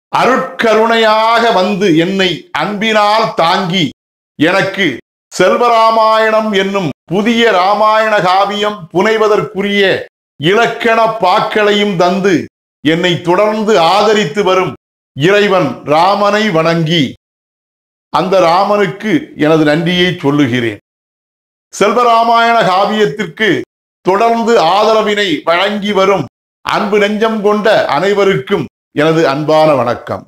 அருட்கருணையாக வந்து என்னை அன்பினால் தாங்கி எனக்கு செல்வராமாயணம் என்னும் புதிய ராமாயண காவியம் புனைவதற்குரிய இலக்கண பாக்களையும் தந்து என்னை தொடர்ந்து ஆதரித்து வரும் இறைவன் ராமனை வணங்கி அந்த ராமனுக்கு எனது நன்றியை சொல்லுகிறேன். செல்வராமாயண காவியத்திற்கு தொடர்ந்து ஆதரவினை வழங்கி வரும் அன்பு நெஞ்சம் கொண்ட அனைவருக்கும் எனது அன்பான வணக்கம்.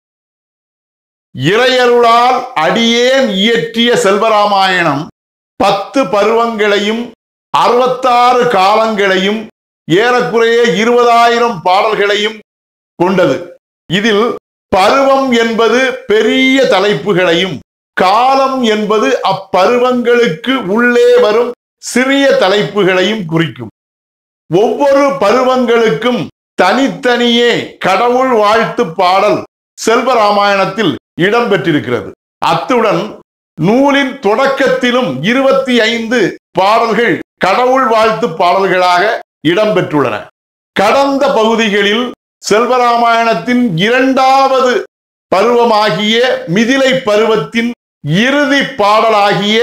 இறையருளால் அடியேன் இயற்றிய செல்வராமாயணம் 10 பருவங்களையும் 66 காலங்களையும் ஏறக்குறைய 20,000 பாடல்களையும் கொண்டது. இதில் பருவம் என்பது பெரிய தலைப்புகளையும், காலம் என்பது அப்பருவங்களுக்கு உள்ளே வரும் சிறிய தலைப்புகளையும் குறிக்கும். ஒவ்வொரு பருவங்களுக்கும் தனித்தனியே கடவுள் வாழ்த்து பாடல் செல்வராமாயணத்தில் இடம்பெற்றிருக்கிறது. அத்துடன் நூலின் தொடக்கத்திலும் 25 பாடல்கள் கடவுள் வாழ்த்து பாடல்களாக இடம்பெற்றுள்ளன. கடந்த பகுதிகளில் செல்வராமாயணத்தின் 2வது பருவமாகிய மிதிலை பருவத்தின் இறுதி பாடலாகிய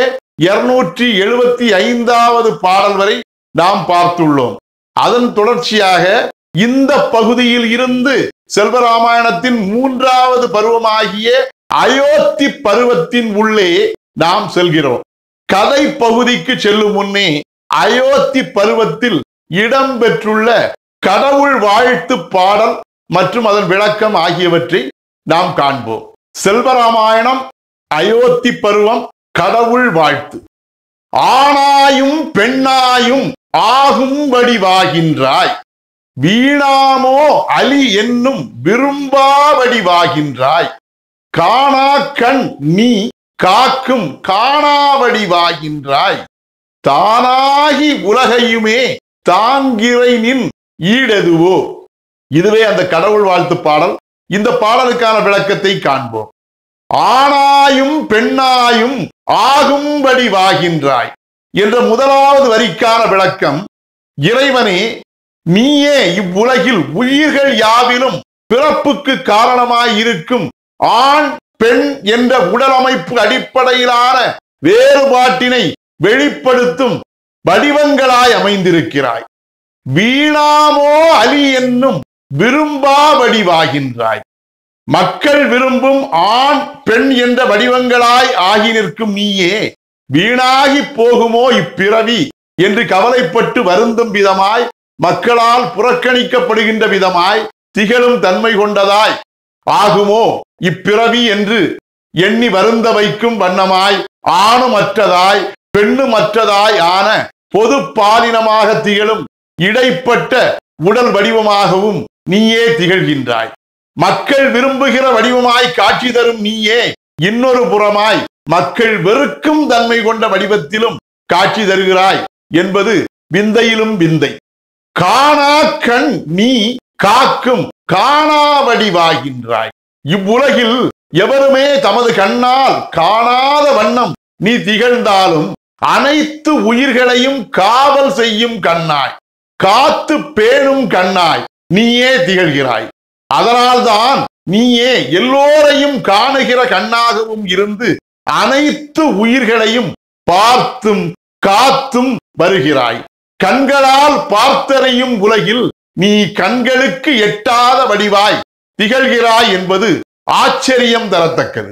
275வது பாடல் வரை நாம் பார்த்துள்ளோம். அதன் தொடர்ச்சியாக இந்த பகுதியில் இருந்து செல்வராமாயணத்தின் 3வது பருவமாகிய அயோத்தி பருவத்தின் உள்ளே நாம் செல்கிறோம். கதை பகுதிக்கு செல்லும் முன்னே அயோத்தி பருவத்தில் இடம்பெற்றுள்ள கடவுள் வாழ்த்து பாடல் மற்றும் அதன் விளக்கம் ஆகியவற்றை நாம் காண்போம். செல்வராமாயணம் அயோத்தி பருவம் கடவுள் வாழ்த்து. ஆணாயும் பெண்ணாயும் ஆகும் வடிவாகின்றாய், வீணாமோ அலி என்னும் விரும்பா வடிவாகின்றாய், காணா கண் நீ காக்கும் காணாவடிவாகின்றாய், தானாகி உலகையுமே தாங்கிரை நின் ஈடெதுவோ. இதுவே அந்த கடவுள் வாழ்த்து பாடல். இந்த பாடலுக்கான விளக்கத்தை காண்போம். ஆணாயும் பெண்ணாயும் ஆகும்படி வாகின்றாய் என்ற 1வது வரிக்கான விளக்கம், இறைவனே நீயே இவ்வுலகில் உயிர்கள் யாவிலும் பிறப்புக்கு காரணமாய் இருக்கும் ஆண் பெண் என்ற உடலமைப்பு அடிப்படையிலான வேறுபாட்டினை வெளிப்படுத்தும் வடிவங்களாய் அமைந்திருக்கிறாய். வீணாமோ அலி என்னும் விரும்பா வடிவாகின்றாய். மக்கள் விரும்பும் ஆண் பெண் என்ற வடிவங்களாய் ஆகி நிற்கும் நீயே வீணாகி போகுமோ இப்பிறவி என்று கவலைப்பட்டு வருந்தும் விதமாய், மக்களால் புறக்கணிக்கப்படுகின்ற விதமாய் திகழும் தன்மை கொண்டதாய் ஆகுமோ இப்பிறவி என்று எண்ணி வருந்த வைக்கும் வண்ணமாய் ஆணுமற்றதாய் பெண்ணுமற்றதாய் ஆன பொது பாலினமாக திகழும் இடைப்பட்ட உடல் வடிவமாகவும் நீயே திகழ்கின்றாய். மக்கள் விரும்புகிற வடிவமாய் காட்சி தரும் நீயே இன்னொரு புறமாய் மக்கள் வெறுக்கும் தன்மை கொண்ட வடிவத்திலும் காட்சி தருகிறாய் என்பது விந்தையிலும் விந்தை. காணா கண் நீ காக்கும் காணாவடிவாகின்றாய். இவ்வுலகில் எவருமே தமது கண்ணால் காணாத வண்ணம் நீ திகழ்ந்தாலும் அனைத்து உயிர்களையும் காவல் செய்யும் கண்ணாய், காத்து பேணும் கண்ணாய் நீயே திகழ்கிறாய். அதனால்தான் நீயே எல்லோரையும் காணுகிற கண்ணாகவும் இருந்து அனைத்து உயிர்களையும் பார்த்தும் காத்தும் வருகிறாய். கண்களால் பார்த்தறியும் உலகில் நீ கண்களுக்கு எட்டாத வடிவாய் திகழ்கிறாய் என்பது ஆச்சரியம் தரத்தக்கது.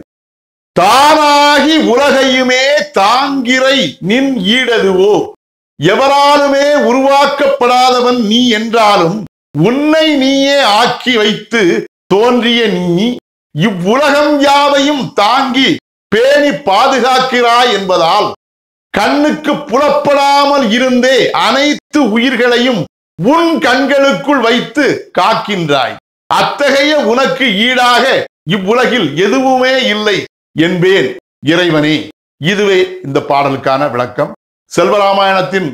தானாகி உலகையுமே தாங்கிரை நின் ஈடதுவோ. எவராலுமே உருவாக்கப்படாதவன் நீ என்றாலும் உன்னை நீயே ஆக்கி வைத்து தோன்றிய நீ இவ்வுலகம் யாவையும் தாங்கி பேணி பாதுகாக்கிறாய் என்பதால் கண்ணுக்கு புலப்படாமல் இருந்தே அனைத்து உயிர்களையும் உன் கண்களுக்குள் வைத்து காக்கின்றாய். அத்தகைய உனக்கு ஈடாக இவ்வுலகில் எதுவுமே இல்லை என்பேன் இறைவனே. இதுவே இந்த பாடலுக்கான விளக்கம். செல்வராமாயணத்தின்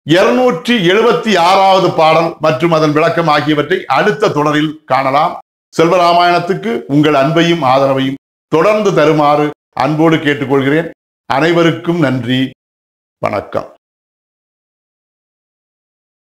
276வது பாடல் மற்றும் அதன் விளக்கம் ஆகியவற்றை அடுத்த தொடரில் காணலாம். செல்வராமாயணத்துக்கு உங்கள் அன்பையும் ஆதரவையும் தொடர்ந்து தருமாறு அன்போடு கேட்டுக்கொள்கிறேன். அனைவருக்கும் நன்றி. வணக்கம்.